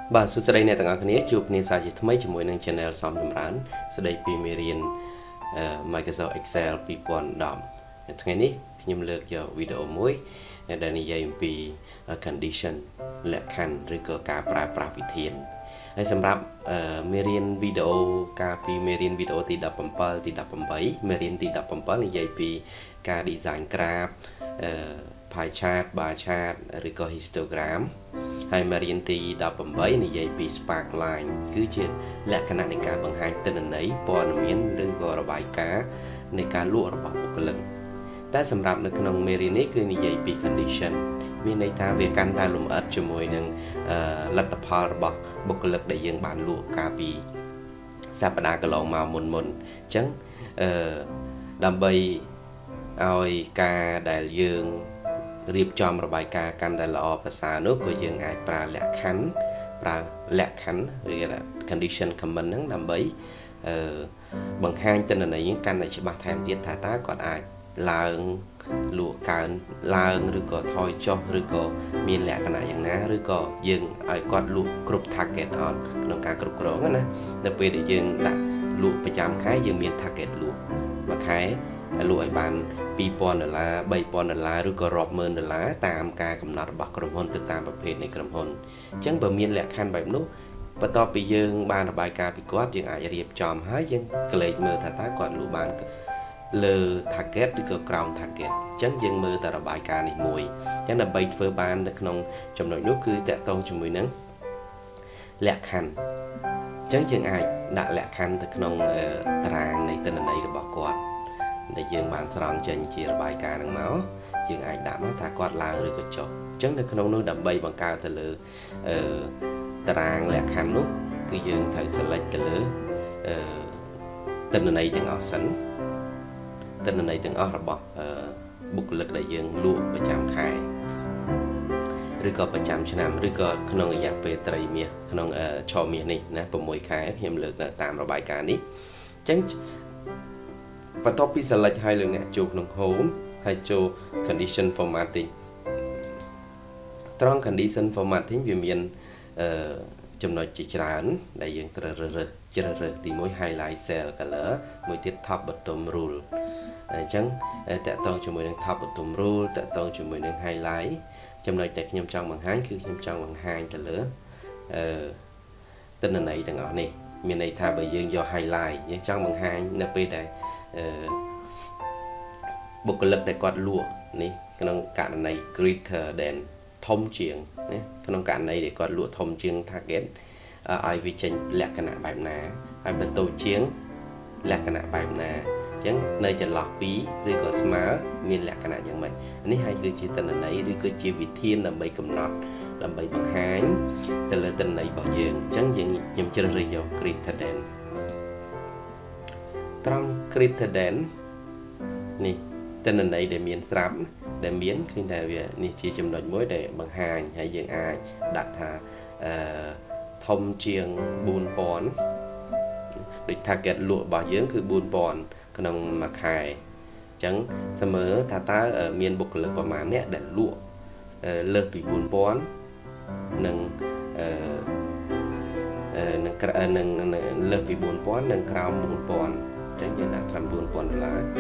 បាទសួស្តីអ្នកទាំងអស់គ្នាជួបគ្នាសាជាថ្មីជាមួយនឹង Channel សំចម្រើនស្ដីពីមេរៀន Microsoft Excel 2010ថ្ងៃនេះខ្ញុំលើកយកវីដេអូមួយដែលនិយាយអំពី condition លក្ខខណ្ឌឬក៏ការប្រើប្រាស់វិធានហើយសម្រាប់មេរៀនវីដេអូកាលពីមេរៀនវីដេអូទី17ទី18មេរៀនទី17និយាយពីការ design graph pie chart bar chart ឬក៏ histogram ហើយមេរៀនទី18និយាយពី spark line គឺជាលក្ខណៈនៃការបង្ហាញទិន្នន័យព័ត៌មានឬក៏របាយការណ៍នៃការលក់របស់បុគ្គលិកតែសម្រាប់នៅក្នុងមេរៀននេះគឺនិយាយពី condition មានន័យថាវាកាន់តែលម្អិតជាមួយនឹងលទ្ធផលរបស់បុគ្គលិកដែលយើងបានលក់កាលពីសប្តាហ៍កន្លងមកមុនអញ្ចឹងដើម្បីឲ្យការដែលយើងរៀបចំរបាយការណ៍កាន់តែល្អប្រសើរនោះក៏យើងអាចប្រើលក្ខខណ្ឌឬ condition comment ហ្នឹងដើម្បីបង្ហាញទិន្នន័យកាន់តែច្បាស់ថែមទៀតថាតើគាត់អាចឡើងលក់កើនឡើងឬក៏ថយចុះឬក៏មានលក្ខណៈយ៉ាងណាឬក៏យើងឲ្យគាត់លក់គ្រប់ target អត់ក្នុងការគ្រប់គ្រងណានៅពេលដែលយើងដាក់លក់ប្រចាំខែយើងមាន target លក់មួយខែលក់ឲ្យបាន$2,000 $3,000 ឬក៏រាប់ម៉ឺន$តាមការកំណត់របស់ក្រុមហ៊ុនទៅតាមប្រភេទនៃក្រុមហ៊ុនអញ្ចឹងបើមានលក្ខខណ្ឌបែបនោះបន្ទាប់ពីយើងបានរបាយការណ៍ពីគាត់យើងអាចរៀបចំហើយយើងក្លែកមើលថាតើគាត់លក់បានលើ target ឬក៏ក្រោម target អញ្ចឹងយើងមើលតែរបាយការណ៍នេះមួយអញ្ចឹងដើម្បីធ្វើបាននៅក្នុងចំណុចនោះគឺតាក់ទងជាមួយនឹងលក្ខខណ្ឌអញ្ចឹងយើងអាចដាក់លក្ខខណ្ឌទៅក្នុងតារាងនៃទិន្នន័យរបស់គាត់ដែលយើងបានស្រង់ចេញជារបាយការណ៍ហ្នឹងមកយើងអាចដាក់មកថាគាត់ឡើងឬក៏ចុះអញ្ចឹងនៅក្នុងនោះដើម្បីបង្កើតទៅលើតារាងលក្ខខណ្ឌនោះគឺយើងត្រូវ select ទៅលើទិន្នន័យទាំងអស់សិនទិន្នន័យទាំងអស់របស់បុគ្គលិកដែលយើងលក់ប្រចាំខែឬក៏ប្រចាំឆ្នាំឬក៏ក្នុងរយៈពេលត្រីមាសក្នុងឆមាសនេះណា6ខែខ្ញុំលើកតាមរបាយការណ៍នេះអញ្ចឹងបន្ទាប់ពី select ហើយលោកអ្នកចូលក្នុង home ហើយចូល condition formatting ត្រង់ condition formatting វាមានចំណុចជាច្រើនដែលយើងត្រូវរើសទី1 highlight cell color មួយទៀត top bottom rule អញ្ចឹងតកតងជាមួយនឹង top bottom rule តកតងជាមួយនឹង highlight ចំណុចដែលខ្ញុំចង់បង្ហាញគឺខ្ញុំចង់បង្ហាញទៅលើទិន្នន័យទាំងអស់នេះមានន័យថាបើយើងយក highlight យើងចង់បង្ហាញនៅពេលដែលបុគ្គលិកដែលគាត់លក់នេះក្នុងករណី greater than ធំជាងណាក្នុងករណីដែលគាត់លក់ធំជាង target ឲ្យវាចេញលក្ខណៈបែបណាហើយបើតូចជាងលក្ខណៈបែបណាអញ្ចឹងនៅចន្លោះពីឬក៏ស្មើមានលក្ខណៈយ៉ាងម៉េចនេះហើយគឺជាទិន្នន័យឬគឺជាវិធានដើម្បីកំណត់ដើម្បីបង្ហាញទៅលើទិន្នន័យរបស់យើងអញ្ចឹងខ្ញុំជ្រើសរើសយក greater than ត្រង់ greater than នេះទិន្នន័យដែលមានស្រាប់ដែលមានឃើញថាវានេះជាចំណុចមួយដែលបង្ហាញហើយយើងអាចដាក់ថាធំជាង4,000ដូច target លក់របស់យើងគឺ4,000ក្នុងមួយខែអញ្ចឹងស្មើថាតើមានបុគ្គលិកប្រមាណអ្នកដែលលក់លើសពី4,000និងលើសពី4,000និងក្រោម4,000អញ្ចឹងយើងដាក់ត្រឹម$4,000$4,000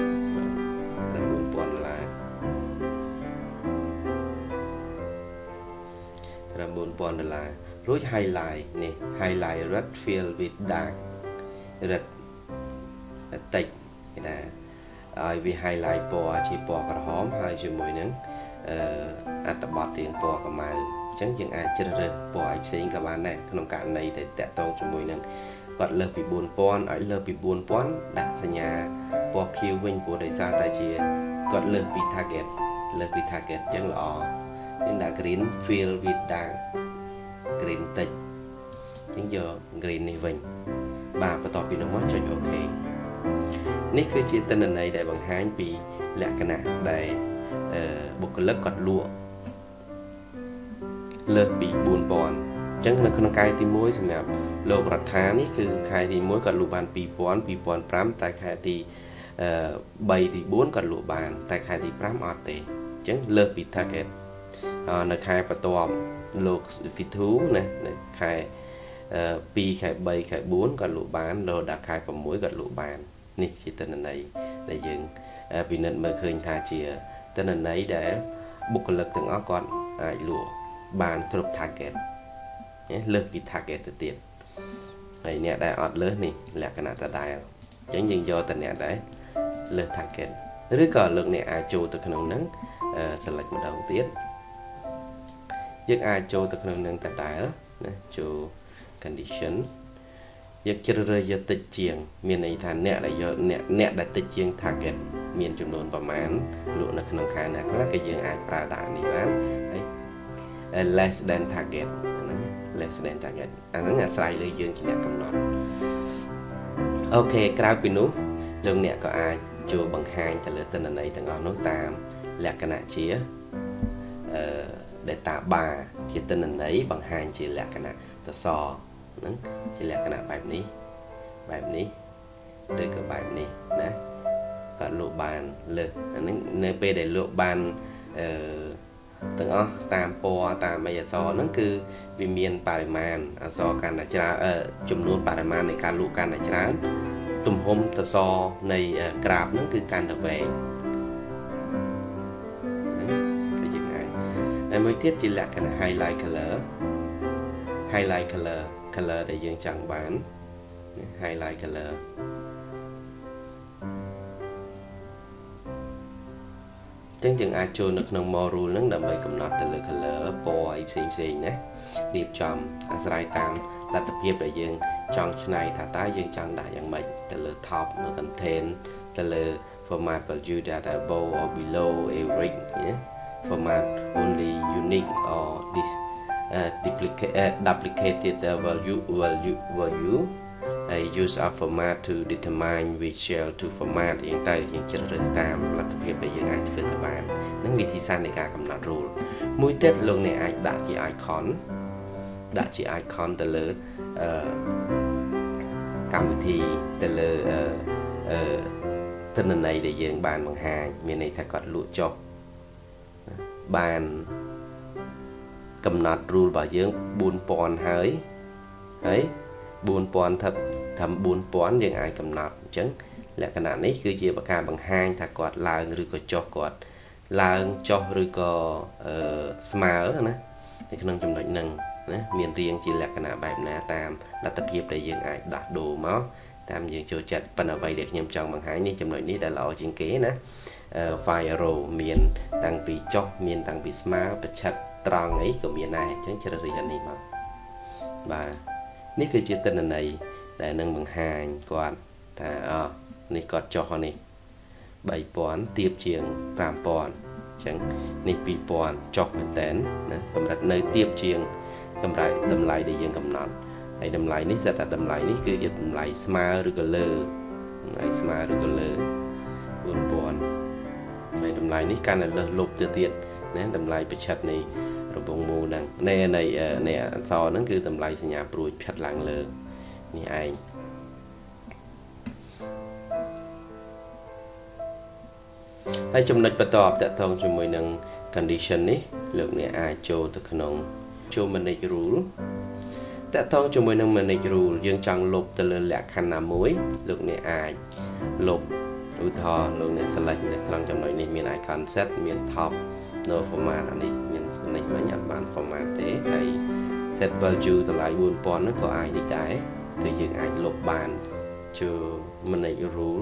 រួច highlight នេះ highlight red fill with dark red តិចគេថាឲ្យវា highlight ពណ៌ជាពណ៌ក្រហមហើយជាមួយនឹងអត្ថបទរាងពណ៌ខ្មៅអញ្ចឹងយើងអាចជ្រើសរើសពណ៌ឲ្យផ្សេងក៏បានដែរក្នុងករណីដែលតាក់ទងជាមួយនឹងគាត់លើសពី4,000ឲ្យលើសពី4,000ដាក់សញ្ញាពណ៌ខៀវវិញព្រោះដោយសារតែជាគាត់លើសពី target អញ្ចឹងល្អយើងដាក់ green fill with dark green តិចអញ្ចឹងយក green នេះវិញបាទបន្ទាប់ពីនោះមកចុច OK នេះគឺជាទិន្នន័យដែលបង្ហាញពីលក្ខណៈដែលបុគ្គលិកគាត់លក់លើសពី 4,000 អញ្ចឹងនៅក្នុងខែទី1សម្រាប់លោករដ្ឋានេះគឺខែទី1គាត់លក់បាន 2,000 2,500 តែខែទី3ទី4គាត់លក់បានតែខែទី5អត់ទេអញ្ចឹងលើសពី target នៅខែបន្ទាប់លោកវិទូណាខែ2ខែ3ខែ4ក៏លក់បានរហូតដល់ខែ6ក៏លក់បាននេះជាទិន្នន័យដែលយើងពិនិត្យមើលឃើញថាជាទិន្នន័យដែលបុគ្គលិកទាំងអស់គាត់អាចលក់បានគ្រប់ target លើសពី target ទៅទៀតហើយអ្នកដែលអត់លើសនេះលក្ខណៈដដែលអញ្ចឹងយើងយកតែអ្នកដែលលើស target ឬក៏លោកអ្នកអាចចូលទៅក្នុងហ្នឹងselect ម្ដងទៀតយើងអាចចូលទៅក្នុងនឹងដដែលណាចូល condition យើងជ្រើសរើសយកតិចជាងមានន័យថាអ្នកដែលយកអ្នកដែលតិចជាង target មានចំនួនប្រមាណលក់នៅក្នុងខែណាខ្លះក៏យើងអាចប្រើដាក់នេះបានហើយ less than target ហ្នឹង less than target អាហ្នឹងអាស្រ័យលើយើងជាអ្នកកំណត់អូខេក្រៅពីនោះលោកអ្នកក៏អាចចូលបង្ហាញទៅលើទិន្នន័យទាំងអស់នោះតាមលក្ខណៈជាdata bar ជាទិន្នន័យបង្ហាញជាលក្ខណៈសសរហ្នឹងជាលក្ខណៈបែបនេះឬក៏បែបនេះណាក៏លក់បានលើសអាហ្នឹងនៅពេលដែលលក់បានទាំងអស់តាមពណ៌តាមអីអក្សរហ្នឹងគឺវាមានបរិមាណអក្សរកាន់តែច្រើនចំនួនបរិមាណនៃការលក់កាន់តែច្រើនទំហំសសរនៃក្រាបហ្នឹងគឺកាន់តែវែងហើយមួយទៀតជាលក្ខណៈ highlight color ដែលយើងចង់បាន highlight color ចឹងយើងអាចចូលនៅក្នុង more rule ហ្នឹងដើម្បីកំណត់ទៅលើ color ពណ៌អីផ្សេងណារៀបចំអាស្រ័យតាមលទ្ធភាពដែលយើងចង់ឆ្នៃថាតើយើងចង់ដាក់យ៉ាងម៉េចទៅលើ top នៅ content ទៅលើ format value data above or below average format only unique or this duplicated value use of format to determine which cell to format យ៉ាងទៅយើងជ្រើសរើសតាមលទ្ធភាពដែលយើងអាចធ្វើទៅបាននឹងវិធីសាស្ត្រនៃការកំណត់ rule មួយទៀតលោកអ្នកអាចដាក់ជា icon ទៅលើកម្មវិធីទៅលើទិន្នន័យដែលយើងបានបង្ហាញមានន័យថាគាត់លក់ចុះបានកំណត់ rule របស់យើង 4000 ហើយ 4000 ថា4000យើងអាចកំណត់អញ្ចឹងលក្ខណៈនេះគឺជាការបង្ហាញថាគាត់ឡើងឬក៏ចុះគាត់ឡើងចុះឬក៏ស្មើណានៅក្នុងចំណុចហ្នឹងណាមានរៀងជាលក្ខណៈបែបណាតាមលទ្ធភាពដែលយើងអាចដោះដូរមកតាមយើងចូលចិត្តប៉ុន្តែអ្វីដែលខ្ញុំចង់បង្ហាញនេះចំណុចនេះដែលល្អជាងគេណា fire arrow មានតាំងពីចុះមានតាំងពីស្មើប្រឆិតត្រង់អីក៏មានដែរអញ្ចឹងជ្រើសរើសអានេះមកបាទនេះគឺជាទិន្នន័យដែលនឹងបង្ហាញគាត់ថានេះគាត់ចុះនេះ 3000 ទៀបជាង 5000 អញ្ចឹងនេះ 2000 ចុះមែនតើណាកម្រិតនៅទៀបជាងកម្រិតតម្លៃដែលយើងកំណត់ហើយតម្លៃនេះសិតតែតម្លៃនេះគឺជាតម្លៃស្មើឬក៏លើតម្លៃស្មើឬក៏លើ 4000 ហើយតម្លៃនេះកាន់តែលើសលប់ទៅទៀតណាតម្លៃប្រឆិតនៃរបងមូលហ្នឹងនៃអក្សរហ្នឹងគឺតម្លៃសញ្ញាព្រួយផិតឡើងលើនេះឯងហើយចំណុចបន្តតកតងជាមួយនឹង condition នេះលោកអ្នកអាចចូលទៅក្នុងចូល manage rule តកតងជាមួយនឹង manage rule យើងចង់លុបទៅលើលក្ខខណ្ឌណាមួយលោកអ្នកអាចលុបឧទាហរណ៍លោកអ្នក select នៅក្នុងចំណុចនេះមាន icon set មាន top no format អានេះមាននេះមិនអត់បាន format ទេហើយ set value តម្លៃ 4000 នោះក៏អាចនេះដែរគឺយើងអាចលុបបានចូល manage rule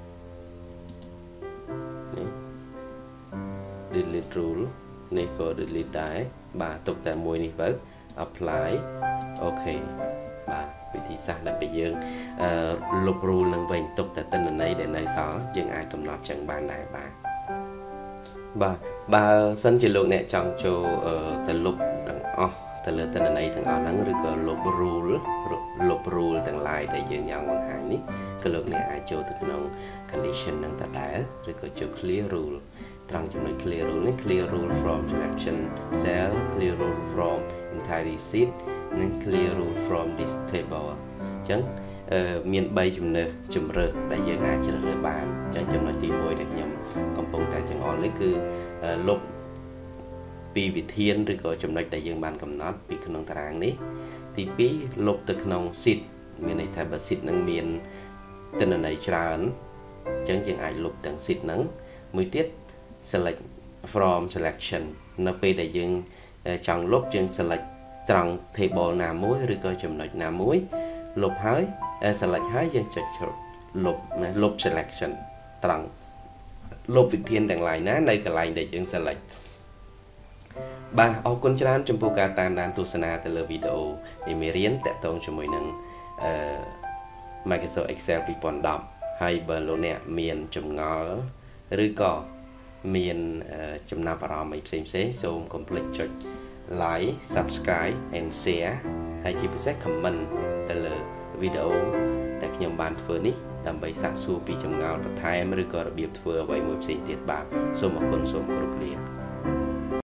នេះ delete rule នេះក៏ delete ដែរបាទទុកតែមួយនេះទៅ apply អូខេបាទវិធីសាស្ត្រដើម្បីយើងលុប rule នឹងវិញទុកតែទិន្នន័យដែលនៅសល់យើងអាចកំណត់ចឹងបានដែរបាទបើសិនជាលោកអ្នកចង់ចូលទៅលុបទាំងអស់ទៅលើទិន្នន័យទាំងអស់ហ្នឹងឬក៏លុប rule ទាំង line ដែលយើងចង់បង្ហាញនេះក៏លោកអ្នកអាចចូលទៅក្នុង condition ហ្នឹងដដែលឬក៏ចូល clear rule ត្រង់ចំណុច clear rule នេះ clear rule from selection cell clear rule from entire sheet និង clear rule from this table អញ្ចឹងមាន3ជំរើសដែលយើងអាចជ្រើសរើសបានអញ្ចឹងចំណុចទី1ដែលខ្ញុំកំពុងតែចង្អុលនេះគឺលុបពីវិធានឬក៏ចំណុចដែលយើងបានកំណត់ពីក្នុងតារាងនេះទី2លុបទៅក្នុង sheet មានន័យថាបើ sheet នឹងមានទិន្នន័យច្រើនអញ្ចឹងយើងអាចលុបទាំង sheet ហ្នឹងមួយទៀត select from selection នៅពេលដែលយើងចង់លុបយើង select ត្រង់ table ណាមួយឬក៏ចំណុចណាមួយលុបហើយ select ហើយយើងចុចលុប selection ត្រង់លុបវិធានទាំងឡាយណានៅកន្លែងដែលយើង select បាទអរគុណច្រើនចំពោះការតាមដានទស្សនាទៅលើវីដេអូនៃមេរៀនតាក់ទងជាមួយនឹងMicrosoft Excel 2010ហើយបើលោកអ្នកមានចម្ងល់ឬក៏មានចំណាប់អារម្មណ៍អីផ្សេងសូមកុំភ្លេចចុច like subscribe and share ហើយជាពិសេស comment ទៅលើវីដេអូដែលខ្ញុំបានធ្វើនេះដើម្បីសាកសួរពីចម្ងល់បន្ថែមឬក៏របៀបធ្វើអ្វីមួយផ្សេងទៀតបាទសូមអរគុណសូមគោរពលា